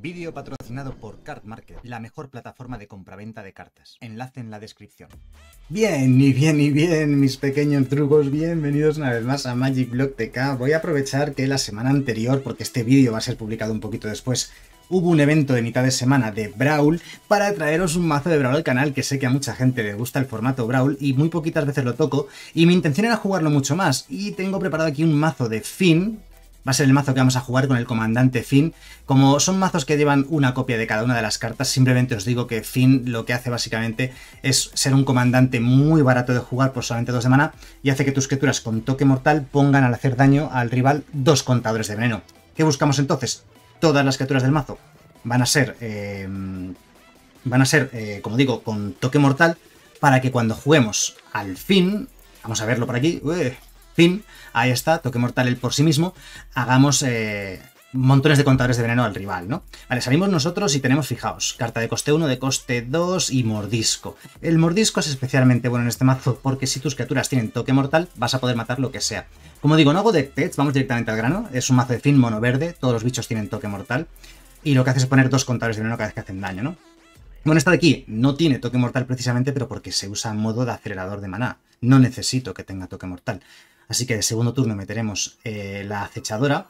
Vídeo patrocinado por Card Market, la mejor plataforma de compraventa de cartas. Enlace en la descripción. Bien, mis pequeños trucos, bienvenidos una vez más a Magic Block TK. Voy a aprovechar que la semana anterior, porque este vídeo va a ser publicado un poquito después, hubo un evento de mitad de semana de Brawl para traeros un mazo de Brawl al canal, que sé que a mucha gente le gusta el formato Brawl y muy poquitas veces lo toco, y mi intención era jugarlo mucho más, y tengo preparado aquí un mazo de Finn. Va a ser el mazo que vamos a jugar con el comandante Finn. Como son mazos que llevan una copia de cada una de las cartas, simplemente os digo que Finn lo que hace básicamente es ser un comandante muy barato de jugar por solamente 2 de mana y hace que tus criaturas con toque mortal pongan al hacer daño al rival 2 contadores de veneno. ¿Qué buscamos entonces? Todas las criaturas del mazo van a ser, como digo, con toque mortal, para que cuando juguemos al Finn, vamos a verlo por aquí, Finn, ahí está, toque mortal él por sí mismo, hagamos montones de contadores de veneno al rival, ¿no? Vale, salimos nosotros y tenemos, fijaos, carta de coste 1, de coste 2 y mordisco. El mordisco es especialmente bueno en este mazo porque si tus criaturas tienen toque mortal vas a poder matar lo que sea. Como digo, no hago deck tests, vamos directamente al grano, es un mazo de Finn mono verde, todos los bichos tienen toque mortal y lo que hace es poner 2 contadores de veneno cada vez que hacen daño, ¿no? Bueno, esta de aquí no tiene toque mortal precisamente, pero porque se usa en modo de acelerador de maná. No necesito que tenga toque mortal. Así que de segundo turno meteremos la acechadora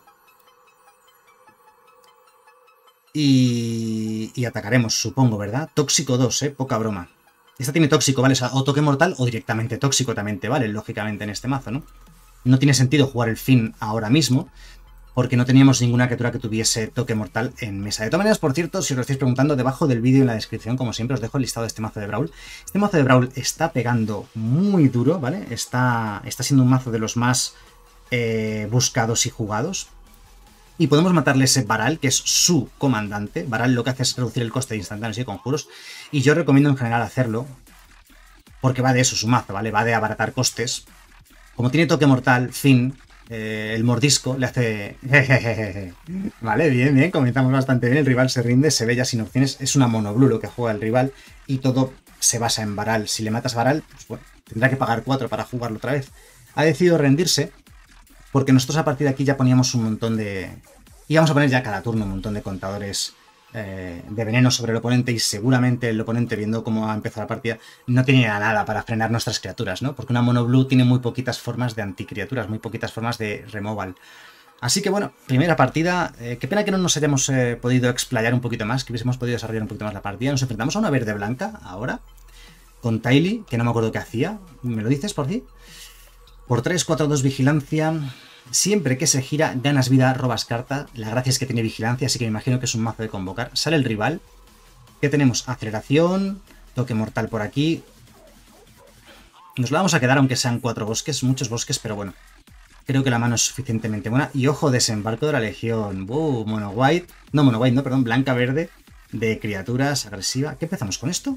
y atacaremos, supongo, ¿verdad? Tóxico 2, poca broma. Esta tiene tóxico, ¿vale? O toque mortal o directamente tóxico también te vale, lógicamente, en este mazo, ¿no? No tiene sentido jugar el Finn ahora mismo, porque no teníamos ninguna criatura que tuviese toque mortal en mesa. De todas maneras, por cierto, si os lo estáis preguntando, debajo del vídeo en la descripción, como siempre, os dejo el listado de este mazo de Brawl. Este mazo de Brawl está pegando muy duro, ¿vale? Está siendo un mazo de los más buscados y jugados. Y podemos matarle ese Baral, que es su comandante. Baral lo que hace es reducir el coste de instantáneos y conjuros. Y yo recomiendo en general hacerlo, porque va de eso su mazo, ¿vale? Va de abaratar costes. Como tiene toque mortal, Finn, el mordisco le hace... Vale, bien, comenzamos bastante bien. El rival se rinde, se ve ya sin opciones. Es una monoblue lo que juega el rival y todo se basa en Baral. Si le matas a Baral, pues bueno, tendrá que pagar 4 para jugarlo otra vez. Ha decidido rendirse porque nosotros a partir de aquí ya poníamos un montón de... Íbamos a poner ya cada turno un montón de contadores de veneno sobre el oponente y seguramente el oponente, viendo cómo ha empezado la partida, no tenía nada para frenar nuestras criaturas, ¿no? Porque una mono blue tiene muy poquitas formas de anticriaturas, muy poquitas formas de removal. Así que bueno, primera partida. Qué pena que no nos hayamos podido explayar un poquito más, que hubiésemos podido desarrollar un poquito más la partida. Nos enfrentamos a una verde blanca ahora, con Tylee, que no me acuerdo qué hacía. ¿Me lo dices por ti? Por 3, 4, 2 vigilancia. Siempre que se gira, ganas vida, robas carta. La gracia es que tiene vigilancia, así que me imagino que es un mazo de convocar. Sale el rival. ¿Qué tenemos? Aceleración, toque mortal por aquí. Nos lo vamos a quedar aunque sean 4 bosques, muchos bosques, pero bueno. Creo que la mano es suficientemente buena. Y ojo, desembarco de la legión. Mono white. No, mono white, no, perdón. Blanca verde de criaturas agresiva. ¿Qué empezamos con esto?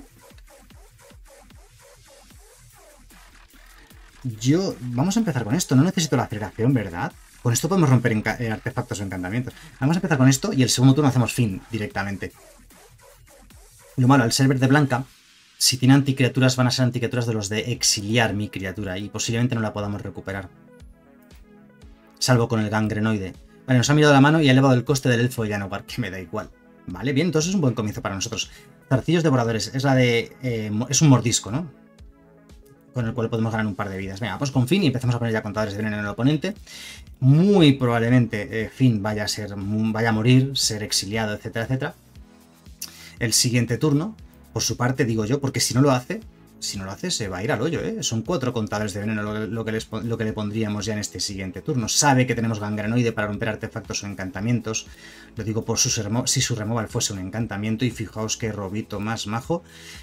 Vamos a empezar con esto, no necesito la aceleración, ¿verdad? Con esto podemos romper artefactos o encantamientos. Vamos a empezar con esto y el segundo turno hacemos Finn directamente. Lo malo, al ser verde blanca, si tiene anticriaturas van a ser anticriaturas de los de exiliar mi criatura y posiblemente no la podamos recuperar. Salvo con el gangrenoide. Vale, nos ha mirado la mano y ha elevado el coste del elfo de Yanogar, que me da igual. Vale, bien, entonces es un buen comienzo para nosotros. Zarcillos devoradores, es la de... es un mordisco, ¿no? Con el cual podemos ganar un par de vidas. Venga, pues con Finn y empezamos a poner ya contadores de veneno en el oponente. Muy probablemente Finn vaya a morir, ser exiliado, etcétera, etcétera. El siguiente turno, por su parte, digo yo, porque si no lo hace, se va a ir al hoyo, ¿eh? Son 4 contadores de veneno lo que le pondríamos ya en este siguiente turno. Sabe que tenemos gangrenoide para romper artefactos o encantamientos. Lo digo por si su removal fuese un encantamiento. Y fijaos qué robito más majo.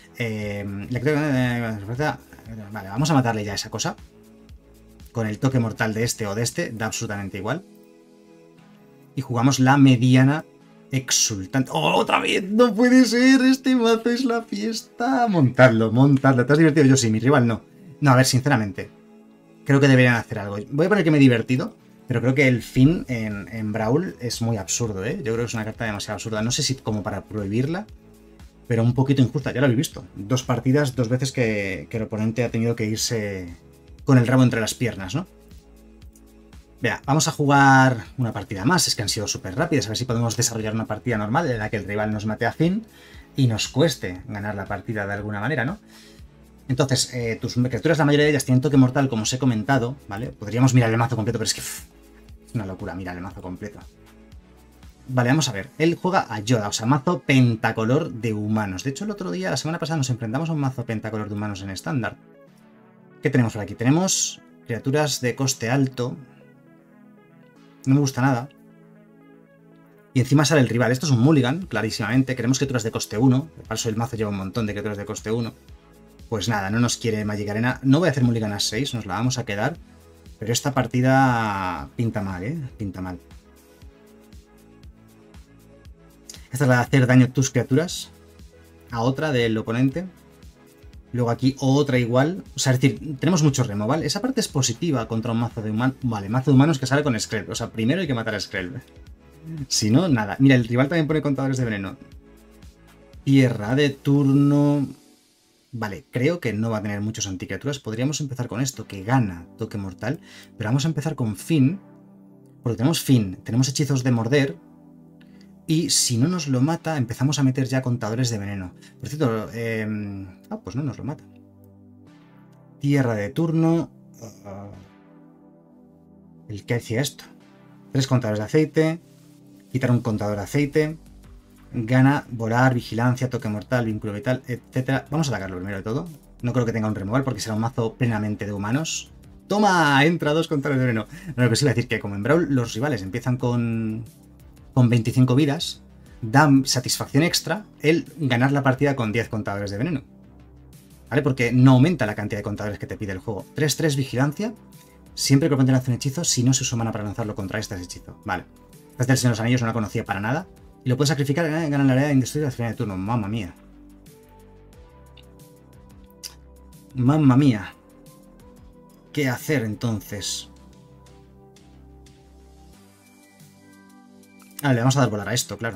Vale, vamos a matarle ya esa cosa. Con el toque mortal de este o de este, da absolutamente igual. Y jugamos la mediana exultante. ¡Oh, otra vez! ¡No puede ser! Este mazo es la fiesta. Montadlo. ¿Te has divertido? Yo sí, mi rival no. No, a ver, sinceramente, creo que deberían hacer algo. Voy a poner que me he divertido, pero creo que el Finn en Brawl es muy absurdo, ¿eh? Yo creo que es una carta demasiado absurda. No sé si como para prohibirla, pero un poquito injusta, ya lo habéis visto. 2 partidas, 2 veces que el oponente ha tenido que irse con el rabo entre las piernas, ¿no? Vea, vamos a jugar una partida más, es que han sido súper rápidas, a ver si podemos desarrollar una partida normal en la que el rival nos mate a fin y nos cueste ganar la partida de alguna manera, ¿no? Entonces, tus criaturas, la mayoría de ellas tienen toque mortal, como os he comentado, ¿vale? Podríamos mirar el mazo completo, pero es que es una locura mirar el mazo completo. Vale, vamos a ver. Él juega a Yoda, o sea, mazo pentacolor de humanos. De hecho, el otro día, la semana pasada, nos enfrentamos a un mazo pentacolor de humanos en estándar. ¿Qué tenemos por aquí? Tenemos criaturas de coste alto. No me gusta nada. Y encima sale el rival. Esto es un mulligan, clarísimamente. Queremos criaturas de coste 1. De paso, el mazo lleva un montón de criaturas de coste 1. Pues nada, no nos quiere Magic Arena. No voy a hacer mulligan a 6, nos la vamos a quedar. Pero esta partida pinta mal, ¿eh? Pinta mal. Esta es la de hacer daño a tus criaturas. A otra del oponente. Luego aquí otra igual. O sea, es decir, tenemos mucho removal. Esa parte es positiva contra un mazo de humanos. Vale, mazo de humanos que sale con Skrelv. O sea, primero hay que matar a Skrelv. Si no, nada. Mira, el rival también pone contadores de veneno. Tierra de turno. Vale, creo que no va a tener muchos anticriaturas. Podríamos empezar con esto, que gana toque mortal. Pero vamos a empezar con Fin. Porque tenemos Fin, tenemos hechizos de morder. Y si no nos lo mata, empezamos a meter ya contadores de veneno. Por cierto, pues no nos lo mata. Tierra de turno. ¿El que hacía esto? 3 contadores de aceite. Quitar un contador de aceite. Gana, volar, vigilancia, toque mortal, vínculo vital, etc. Vamos a atacarlo primero de todo. No creo que tenga un removal porque será un mazo plenamente de humanos. ¡Toma! Entra 2 contadores de veneno. Lo que sí iba a decir que como en Brawl los rivales empiezan con 25 vidas, da satisfacción extra el ganar la partida con 10 contadores de veneno. ¿Vale? Porque no aumenta la cantidad de contadores que te pide el juego. 3-3 vigilancia. Siempre que el oponente lance un hechizo, si no se usa mana para lanzarlo contra este hechizo. Vale. Este del Señor de los Anillos no la conocía para nada. Y lo puedes sacrificar, ganan la área de indestruible al final de turno. Mamma mía. Mamma mía. ¿Qué hacer entonces? Ah, le vamos a dar volar a esto, claro.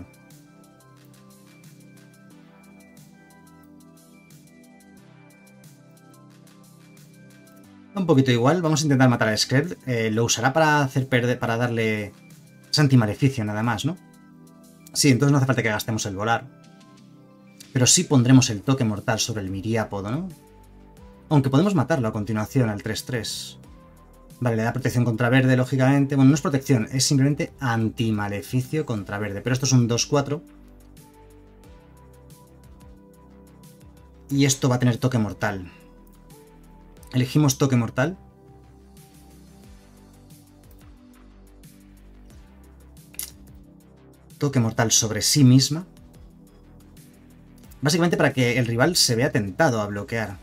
Un poquito igual. Vamos a intentar matar a Skrelv. Lo usará para hacer perder, para darle... Es antimaleficio nada más, ¿no? Sí, entonces no hace falta que gastemos el volar. Pero sí pondremos el toque mortal sobre el miriápodo, ¿no? Aunque podemos matarlo a continuación al 3-3. Vale, le da protección contra verde, lógicamente. Bueno, no es protección, es simplemente antimaleficio contra verde. Pero esto es un 2-4. Y esto va a tener toque mortal. Elegimos toque mortal. Toque mortal sobre sí misma. Básicamente para que el rival se vea tentado a bloquear.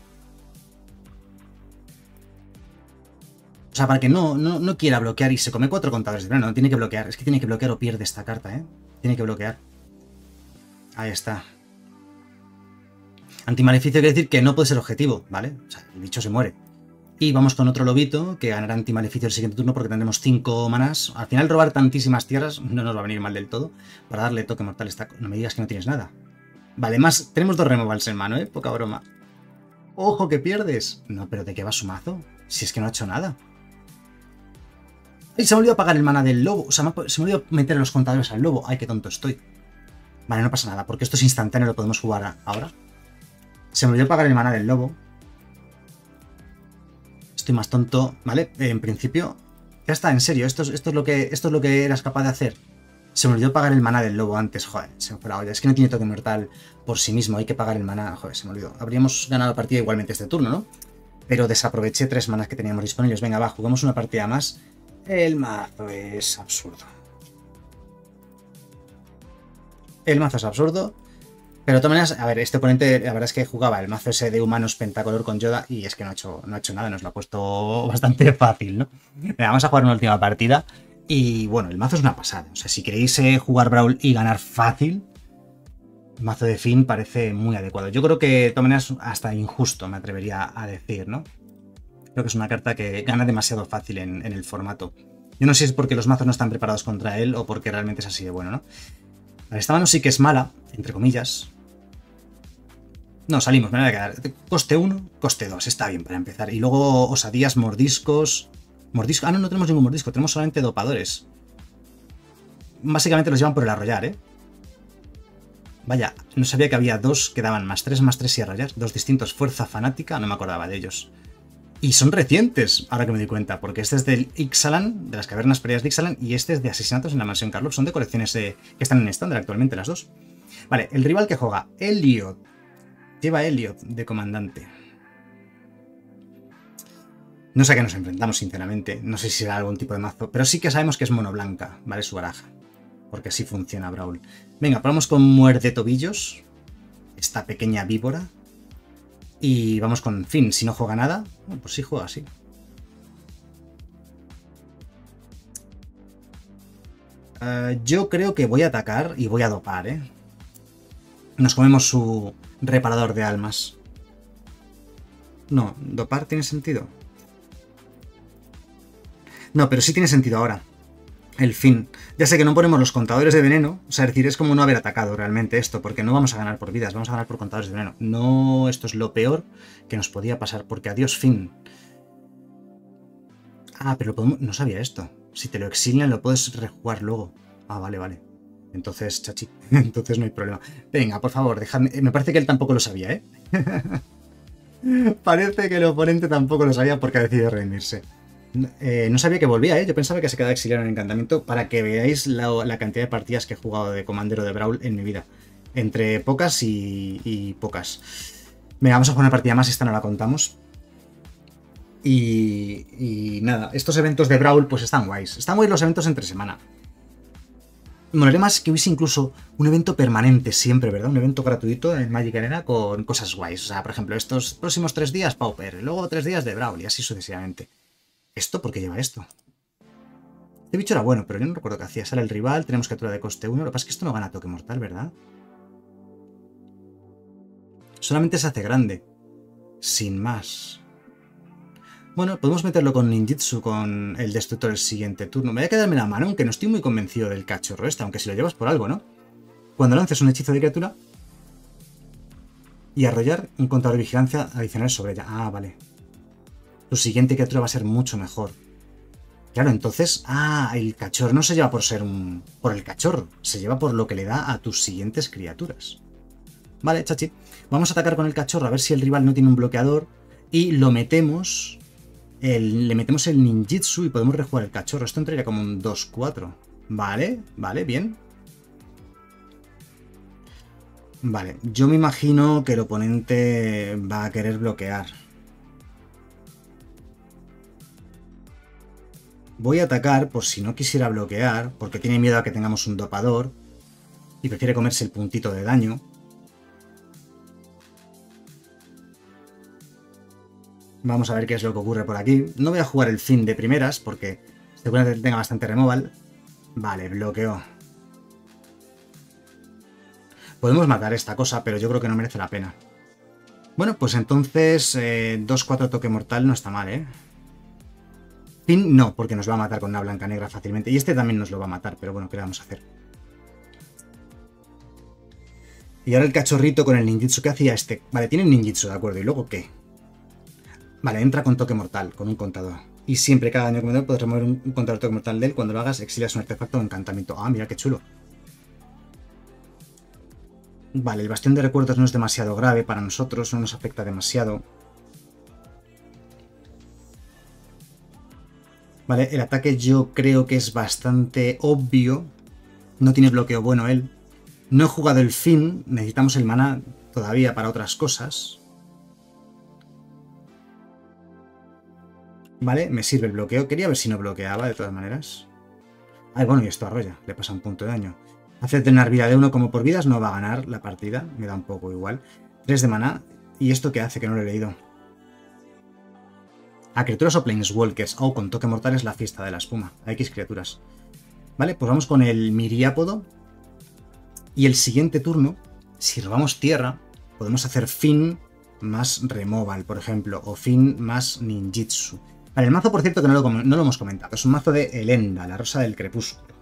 O sea, para que no quiera bloquear y se come 4 contadores de veneno. No tiene que bloquear. Es que tiene que bloquear o pierde esta carta, ¿eh? Tiene que bloquear. Ahí está. Antimaleficio quiere decir que no puede ser objetivo, ¿vale? O sea, el bicho se muere. Y vamos con otro lobito que ganará antimaleficio el siguiente turno porque tendremos 5 manás. Al final robar tantísimas tierras no nos va a venir mal del todo. Para darle toque mortal está... No me digas que no tienes nada. Vale, más... Tenemos 2 removals en mano, ¿eh? Poca broma. ¡Ojo, que pierdes! No, pero ¿de qué va su mazo? Si es que no ha hecho nada. ¡Ay, se me olvidó apagar el mana del lobo! O sea, se me olvidó meter los contadores al lobo. ¡Ay, qué tonto estoy! Vale, no pasa nada, porque esto es instantáneo, lo podemos jugar ahora. Se me olvidó apagar el mana del lobo. Estoy más tonto, ¿vale? En principio, ya está, en serio, esto es lo que eras capaz de hacer. Se me olvidó pagar el maná del lobo antes, joder, se me fue la olla. Es que no tiene toque mortal por sí mismo, hay que pagar el maná, joder, se me olvidó. Habríamos ganado la partida igualmente este turno, ¿no? Pero desaproveché 3 manás que teníamos disponibles. Venga, va, jugamos una partida más. El mazo es absurdo. El mazo es absurdo. Pero de todas maneras, a ver, este oponente, la verdad es que jugaba el mazo ese de humanos pentacolor con Yoda y es que no ha hecho nada, nos lo ha puesto bastante fácil, ¿no? Venga, vamos a jugar una última partida y bueno, el mazo es una pasada. O sea, si queréis jugar Brawl y ganar fácil, el mazo de Finn parece muy adecuado. Yo creo que de todas maneras hasta injusto, me atrevería a decir, ¿no? Creo que es una carta que gana demasiado fácil en el formato. Yo no sé si es porque los mazos no están preparados contra él o porque realmente es así de bueno, ¿no? Vale, esta mano sí que es mala, entre comillas. No, salimos, me voy a quedar. Coste 1, coste 2, está bien para empezar. Y luego osadías, mordiscos, Mordisco. Ah, no, no tenemos ningún mordisco, tenemos solamente dopadores. Básicamente los llevan por el arrollar, ¿eh? Vaya, no sabía que había dos que daban +3/+3 y arrollar. Dos distintos. Fuerza fanática, no me acordaba de ellos. Y son recientes, ahora que me di cuenta, porque este es del Ixalan, de las cavernas perdidas de Ixalan, y este es de Asesinatos en la Mansión Karlov. Son de colecciones que están en estándar actualmente, las dos. Vale, el rival que juega, Elliot. Lleva Elliot de comandante. No sé a qué nos enfrentamos, sinceramente. No sé si será algún tipo de mazo, pero sí que sabemos que es mono blanca, ¿vale? Su baraja. Porque así funciona Brawl. Venga, probamos con Muerde Tobillos. Esta pequeña víbora. Y vamos con Finn. Si no juega nada, bueno, pues sí juega así. Yo creo que voy a atacar y voy a dopar, ¿eh? Nos comemos su reparador de almas. No, dopar tiene sentido. No, pero sí tiene sentido ahora. El fin. Ya sé que no ponemos los contadores de veneno, o sea, es decir, es como no haber atacado realmente esto, porque no vamos a ganar por vidas, vamos a ganar por contadores de veneno. No, esto es lo peor que nos podía pasar, porque adiós fin. Ah, pero no sabía esto. Si te lo exilian lo puedes rejugar luego. Ah, vale, vale. Entonces, chachi, entonces no hay problema. Venga, por favor, dejadme. Me parece que él tampoco lo sabía, ¿eh? Parece que el oponente tampoco lo sabía porque ha decidido rendirse. No sabía que volvía, ¿eh? Yo pensaba que se quedaba exiliado en el encantamiento, para que veáis la cantidad de partidas que he jugado de comandero de Brawl en mi vida. Entre pocas y pocas. Venga, vamos a jugar una partida más, esta no la contamos. Y nada, estos eventos de Brawl pues están guays. Están guays los eventos entre semana. Molaría más que hubiese incluso un evento permanente siempre, ¿verdad? Un evento gratuito en Magic Arena con cosas guays. O sea, por ejemplo, estos próximos 3 días Pauper, luego 3 días de Brawl y así sucesivamente. ¿Esto por qué lleva esto? Este bicho era bueno, pero yo no recuerdo qué hacía. Sale el rival, tenemos criatura de coste 1. Lo que pasa es que esto no gana toque mortal, ¿verdad? Solamente se hace grande. Sin más. Bueno, podemos meterlo con ninjitsu, con el destructor el siguiente turno. Me voy a quedarme la mano, aunque no estoy muy convencido del cachorro este, aunque si lo llevas por algo, ¿no? Cuando lances un hechizo de criatura y arrollar un contador de vigilancia adicional sobre ella. Ah, vale. Tu siguiente criatura va a ser mucho mejor. Claro, entonces... Ah, el cachorro no se lleva por ser por el cachorro. Se lleva por lo que le da a tus siguientes criaturas. Vale, chachi. Vamos a atacar con el cachorro a ver si el rival no tiene un bloqueador. Y lo metemos... le metemos el ninjitsu y podemos rejugar el cachorro. Esto entraría como un 2-4. Vale, vale, bien. Vale, yo me imagino que el oponente va a querer bloquear. Voy a atacar por si no quisiera bloquear, porque tiene miedo a que tengamos un dopador y prefiere comerse el puntito de daño. Vamos a ver qué es lo que ocurre por aquí. No voy a jugar el fin de primeras porque seguramente tenga bastante removal. Vale, bloqueó. Podemos matar esta cosa, pero yo creo que no merece la pena. Bueno, pues entonces 2-4 toque mortal no está mal, ¿eh? Fin no, porque nos va a matar con una blanca negra fácilmente. Y este también nos lo va a matar, pero bueno, ¿qué le vamos a hacer? Y ahora el cachorrito con el ninjitsu. ¿Qué hacía este? Vale, tiene ninjitsu, de acuerdo. ¿Y luego qué? Vale, entra con toque mortal, con un contador. Y siempre, cada daño acumulador, puedes remover un contador de toque mortal de él. Cuando lo hagas, exilias un artefacto o encantamiento. Ah, mira qué chulo. Vale, el bastión de recuerdos no es demasiado grave para nosotros, no nos afecta demasiado. Vale, el ataque yo creo que es bastante obvio. No tiene bloqueo bueno él. No he jugado el fin, necesitamos el maná todavía para otras cosas. Vale, me sirve el bloqueo. Quería ver si no bloqueaba, de todas maneras. Ah, bueno, y esto arrolla, le pasa un punto de daño. Hace tener vida de 1 como por vidas, no va a ganar la partida, me da un poco igual. 3 de maná, ¿y esto qué hace? Que no lo he leído. A criaturas o planeswalkers, o con toque mortal es la fiesta de la espuma. A X criaturas. Vale, pues vamos con el miriápodo. Y el siguiente turno, si robamos tierra, podemos hacer fin más removal, por ejemplo, o fin más ninjitsu. Vale, el mazo, por cierto, que no lo hemos comentado, es un mazo de Elenda, la rosa del crepúsculo.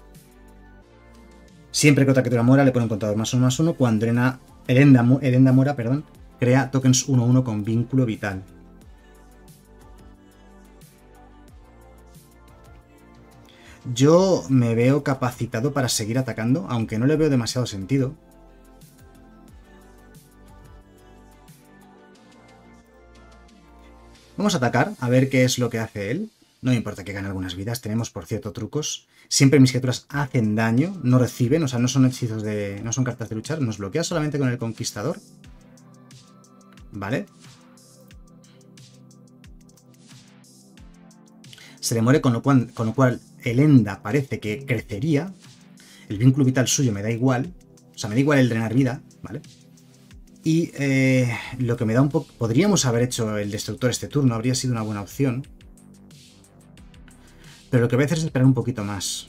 Siempre que otra criatura muera, le pone un contador +1/+1. Cuando Elenda muera, perdón, crea tokens 1/1 con vínculo vital. Yo me veo capacitado para seguir atacando, aunque no le veo demasiado sentido. Vamos a atacar, a ver qué es lo que hace él. No me importa que gane algunas vidas, tenemos por cierto trucos. Siempre mis criaturas hacen daño, no reciben, o sea, no son hechizos de... no son cartas de luchar, nos bloquea solamente con el conquistador. Vale. Se le muere, con lo cual el Enda parece que crecería. El vínculo vital suyo me da igual. O sea, me da igual el drenar vida, ¿vale? Y lo que me da un poco... Podríamos haber hecho el destructor este turno, habría sido una buena opción. Pero lo que voy a hacer es esperar un poquito más.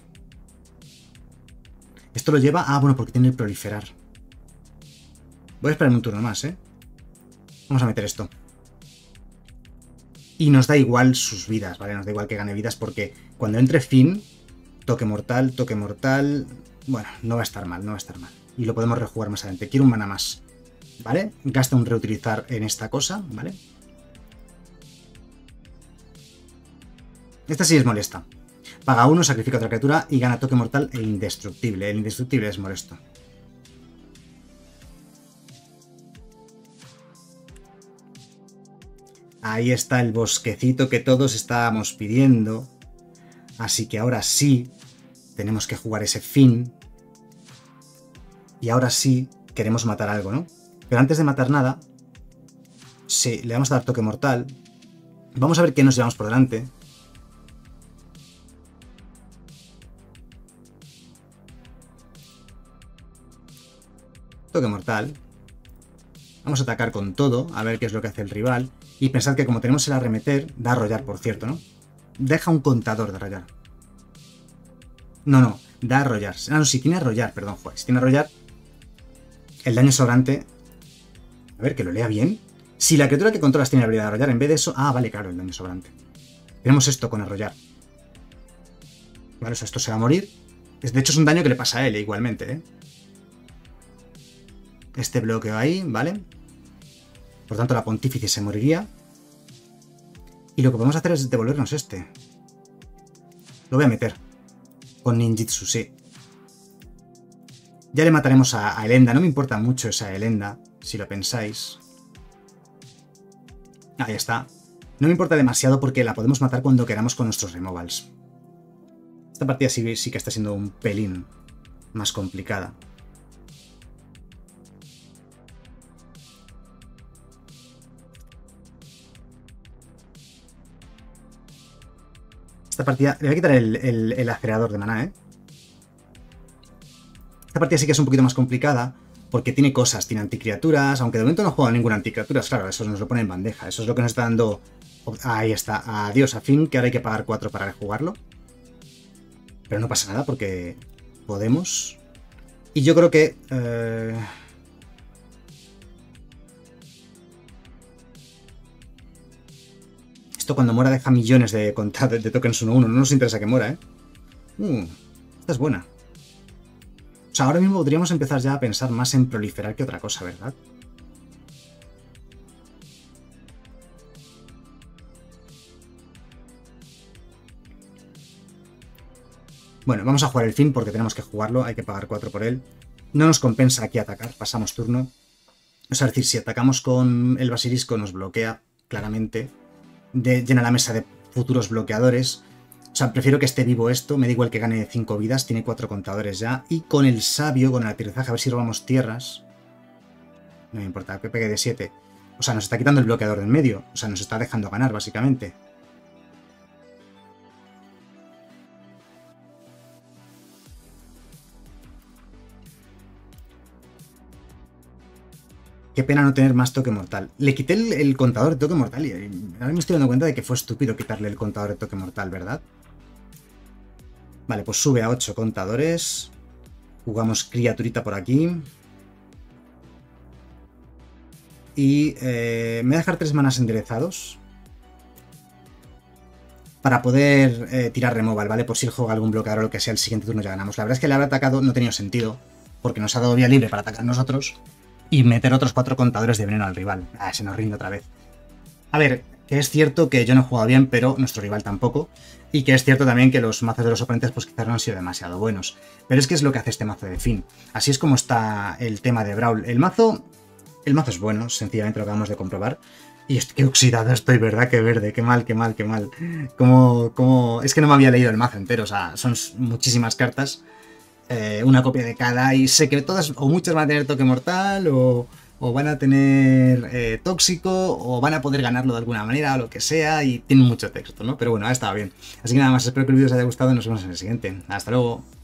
Esto lo lleva... Ah, bueno, porque tiene el proliferar. Voy a esperar un turno más, ¿eh? Vamos a meter esto. Y nos da igual sus vidas, ¿vale? Nos da igual que gane vidas porque cuando entre Finn, toque mortal, toque mortal... Bueno, no va a estar mal, no va a estar mal. Y lo podemos rejugar más adelante. Quiero un mana más, ¿vale? Gasta un reutilizar en esta cosa, ¿vale? Esta sí es molesta. Paga uno, sacrifica otra criatura y gana toque mortal e indestructible. El indestructible es molesto. Ahí está el bosquecito que todos estábamos pidiendo. Así que ahora sí tenemos que jugar ese fin. Y ahora sí queremos matar algo, ¿no? Pero antes de matar nada, sí, le vamos a dar toque mortal. Vamos a ver qué nos llevamos por delante. Toque mortal. Vamos a atacar con todo, a ver qué es lo que hace el rival. Y pensad que como tenemos el arremeter, da arrollar, por cierto, ¿no? Deja un contador de arrollar. No, da arrollar. Ah, no, si tiene arrollar, perdón, joder. Si tiene arrollar, el daño sobrante... A ver, que lo lea bien. Si la criatura que controlas tiene la habilidad de arrollar, en vez de eso... Ah, vale, claro, el daño sobrante. Tenemos esto con arrollar. Vale, o sea, esto se va a morir. De hecho, es un daño que le pasa a él igualmente, ¿eh? Este bloqueo ahí, ¿vale? Por tanto, la pontífice se moriría. Y lo que podemos hacer es devolvernos este. Lo voy a meter. Con ninjitsu, sí. Ya le mataremos a Elenda. No me importa mucho esa Elenda, si lo pensáis. Ahí está. No me importa demasiado porque la podemos matar cuando queramos con nuestros removals. Esta partida sí que está siendo un pelín más complicada. Esta partida... Le voy a quitar el acelerador de maná, ¿eh? Esta partida sí que es un poquito más complicada porque tiene cosas, tiene anticriaturas, aunque de momento no juego ninguna anticriaturas, claro, eso nos lo pone en bandeja, eso es lo que nos está dando... Ahí está, adiós a Finn, que ahora hay que pagar 4 para rejugarlo. Pero no pasa nada porque podemos. Y yo creo que... Esto cuando muera deja millones de tokens 1-1, no nos interesa que muera, ¿eh? Esta es buena. O sea, ahora mismo podríamos empezar ya a pensar más en proliferar que otra cosa, ¿verdad? Bueno, vamos a jugar el fin porque tenemos que jugarlo, hay que pagar 4 por él. No nos compensa aquí atacar, pasamos turno. O sea, es decir, si atacamos con el basilisco nos bloquea claramente. Llena la mesa de futuros bloqueadores. O sea, prefiero que esté vivo esto, me da igual que gane 5 vidas, tiene 4 contadores ya. Y con el sabio, con el aterrizaje, a ver si robamos tierras. No me importa, que pegue de 7. O sea, nos está quitando el bloqueador del medio. O sea, nos está dejando ganar, básicamente. Qué pena no tener más toque mortal. Le quité el contador de toque mortal y ahora me estoy dando cuenta de que fue estúpido quitarle el contador de toque mortal, ¿verdad? Vale, pues sube a 8 contadores. Jugamos criaturita por aquí. Y me voy a dejar 3 manas enderezados. Para poder tirar removal, ¿vale? Por si él juega algún bloqueador o lo que sea, el siguiente turno ya ganamos. La verdad es que el haber atacado no ha tenido sentido. Porque nos ha dado vía libre para atacar nosotros. Y meter otros 4 contadores de veneno al rival. Ah, se nos rinde otra vez. A ver, Que es cierto que yo no he jugado bien, pero nuestro rival tampoco. Y que es cierto también que los mazos de los oponentes pues quizás no han sido demasiado buenos. Pero es que es lo que hace este mazo de Finn. Así es como está el tema de Brawl. El mazo es bueno, sencillamente lo acabamos de comprobar. Y qué oxidado estoy, ¿verdad? Qué verde, qué mal, qué mal, qué mal. Es que no me había leído el mazo entero, o sea, son muchísimas cartas. Una copia de cada y sé que todas o muchas van a tener toque mortal o van a tener tóxico o van a poder ganarlo de alguna manera o lo que sea y tienen mucho texto, ¿no? Pero bueno, ha estado bien. Así que nada más, espero que el vídeo os haya gustado y nos vemos en el siguiente. Hasta luego.